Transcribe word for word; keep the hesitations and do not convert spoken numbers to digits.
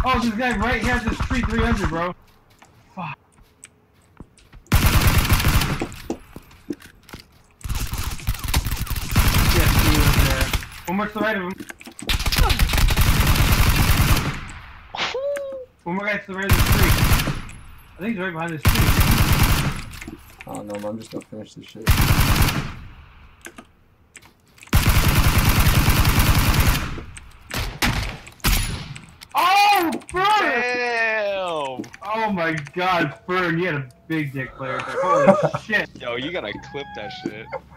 Oh, this guy right here has this tree three hundred, bro. Fuck. Yes, he was there. One more to the right of him. One more guy to the right of this tree. I think he's right behind this tree. Oh no, man, I'm just gonna finish this shit. Oh, Fern! Damn! Oh my god, Fern, you had a big dick player there. Holy shit. Yo, you gotta clip that shit.